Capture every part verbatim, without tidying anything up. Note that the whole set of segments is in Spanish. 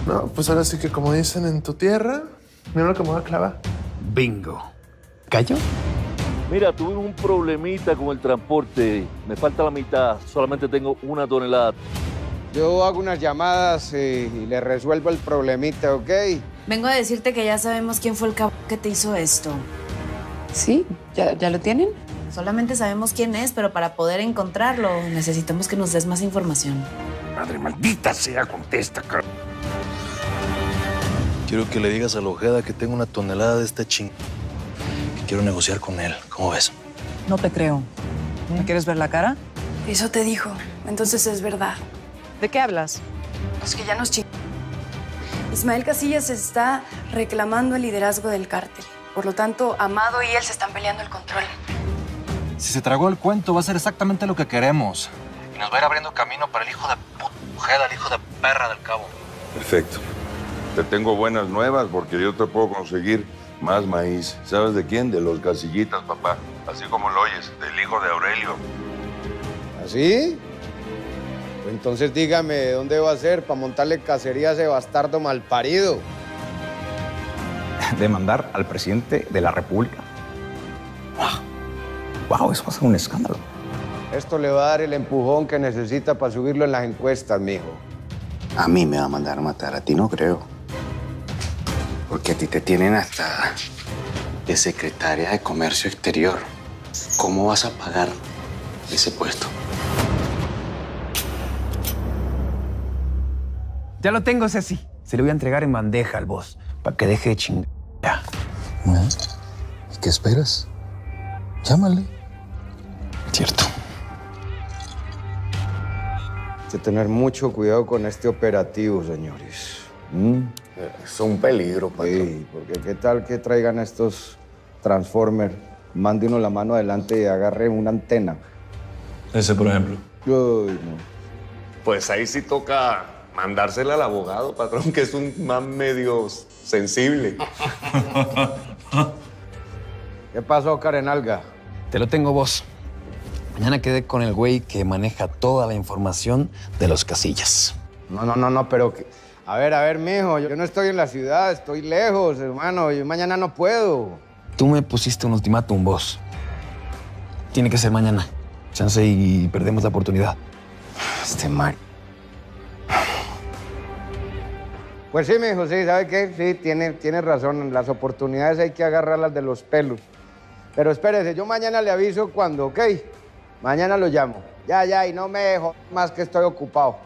No, pues ahora sí que como dicen en tu tierra, mira lo que me voy a clavar. Bingo. ¿Gallo? Mira, tuve un problemita con el transporte. Me falta la mitad. Solamente tengo una tonelada. Yo hago unas llamadas eh, y le resuelvo el problemita, ¿ok? Vengo a decirte que ya sabemos quién fue el cabrón que te hizo esto. ¿Sí? ¿Ya, ya lo tienen? Solamente sabemos quién es, pero para poder encontrarlo necesitamos que nos des más información. Madre maldita sea, contesta, cabrón. Quiero que le digas a la Ojeda que tengo una tonelada de este ching... que quiero negociar con él. ¿Cómo ves? No te creo. ¿Me quieres ver la cara? Eso te dijo. Entonces es verdad. ¿De qué hablas? Pues que ya nos ching... Ismael Casillas está reclamando el liderazgo del cártel. Por lo tanto, Amado y él se están peleando el control. Si se tragó el cuento, va a ser exactamente lo que queremos. Y nos va a ir abriendo camino para el hijo de puta Ojeda, el hijo de perra del Cabo. Perfecto. Te tengo buenas nuevas porque yo te puedo conseguir más maíz. ¿Sabes de quién? De los Casillitas, papá. Así como lo oyes, del hijo de Aurelio. ¿Así? Pues entonces dígame, ¿dónde va a ser para montarle cacería a ese bastardo malparido? Demandar al presidente de la República. ¡Wow! ¡Wow! Eso va a ser un escándalo. Esto le va a dar el empujón que necesita para subirlo en las encuestas, mijo. A mí me va a mandar a matar, a ti no creo. Porque a ti te tienen hasta de secretaria de Comercio Exterior. ¿Cómo vas a pagar ese puesto? Ya lo tengo, Ceci. Se lo voy a entregar en bandeja al boss, para que deje de chingar. ¿Y qué esperas? Llámale. Cierto. Hay que tener mucho cuidado con este operativo, señores. ¿Mm? Es un peligro, patrón. Sí, porque qué tal que traigan estos Transformers, mande uno la mano adelante y agarre una antena. Ese, por ejemplo. Uy, no. Pues ahí sí toca mandársela al abogado, patrón, que es un man medio sensible. ¿Qué pasó, Karen Alga? Te lo tengo, vos. Mañana quedé con el güey que maneja toda la información de los Casillas. No, no, no, no, pero... Que... A ver, a ver, mijo, yo no estoy en la ciudad, estoy lejos, hermano. Yo mañana no puedo. Tú me pusiste un ultimátum, vos. Tiene que ser mañana. Chance y perdemos la oportunidad. Este mar... Pues sí, mijo, sí, ¿sabe qué? Sí, tiene, tiene razón. Las oportunidades hay que agarrarlas de los pelos. Pero espérese, yo mañana le aviso cuando, ¿ok? Mañana lo llamo. Ya, ya, y no me dejo más que estoy ocupado.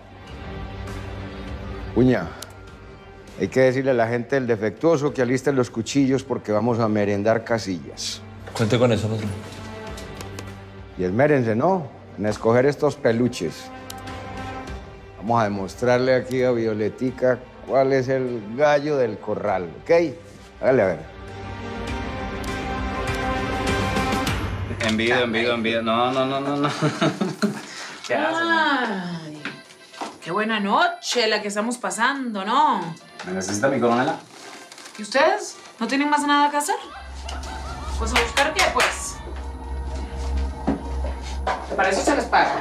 Uña, hay que decirle a la gente del defectuoso que alisten los cuchillos porque vamos a merendar Casillas. Cuente con eso, patrón. Y esmérense, ¿no? En escoger estos peluches. Vamos a demostrarle aquí a Violetica cuál es el gallo del corral, ¿ok? Hágale a ver. Envido, envido, envido. No, no, no, no, no. ¿Qué haces? Ay, qué buena noche la que estamos pasando, ¿no? ¿Me necesita mi coronela? ¿Y ustedes? ¿No tienen más nada que hacer? Pues a buscar qué, pues. Para eso se les paga.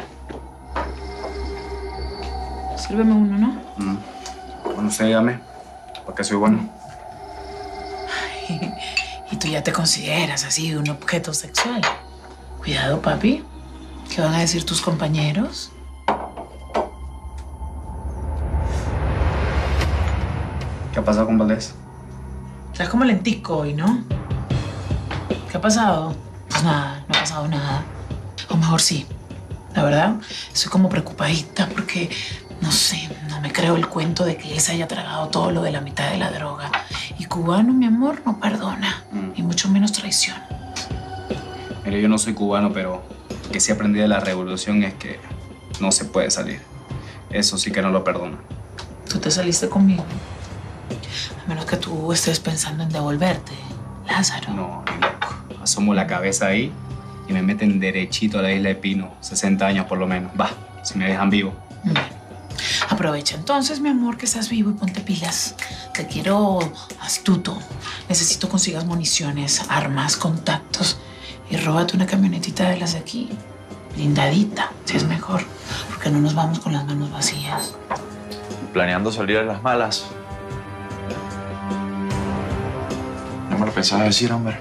Sírveme uno, ¿no? Mm. Bueno, usted dígame, porque soy bueno. Ay, y tú ya te consideras así un objeto sexual. Cuidado, papi. ¿Qué van a decir tus compañeros? ¿Qué ha pasado con Valdés? Estás como lentico hoy, ¿no? ¿Qué ha pasado? Pues nada, no ha pasado nada. O mejor sí. La verdad, estoy como preocupadita porque, no sé, no me creo el cuento de que él se haya tragado todo lo de la mitad de la droga. Y cubano, mi amor, no perdona. Mm. Y mucho menos traición. Mire, yo no soy cubano, pero lo que sí aprendí de la revolución es que no se puede salir. Eso sí que no lo perdono. Tú te saliste conmigo. A menos que tú estés pensando en devolverte, Lázaro. No, ni loco. Asomo la cabeza ahí y me meten derechito a la isla de Pino. sesenta años por lo menos. Va, si me dejan vivo. Bueno, aprovecha entonces, mi amor, que estás vivo y ponte pilas. Te quiero astuto. Necesito consigas municiones, armas, contactos. Y róbate una camionetita de las de aquí. Blindadita, si es mejor. Porque no nos vamos con las manos vacías. Planeando salir a las malas. lo pensaba decir, hombre.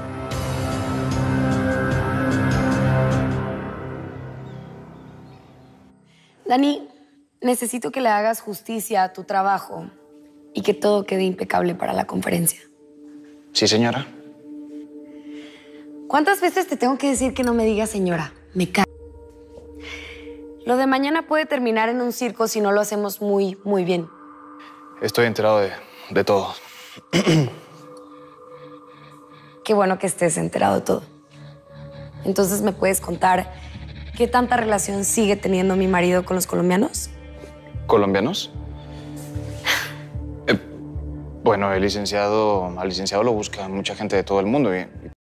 Dani, necesito que le hagas justicia a tu trabajo y que todo quede impecable para la conferencia. Sí, señora. ¿Cuántas veces te tengo que decir que no me digas señora? Me cago. Lo de mañana puede terminar en un circo si no lo hacemos muy, muy bien. Estoy enterado de, de todo. Qué bueno que estés enterado de todo. Entonces, ¿me puedes contar qué tanta relación sigue teniendo mi marido con los colombianos? ¿Colombianos? Eh, bueno, el licenciado, al licenciado lo busca mucha gente de todo el mundo y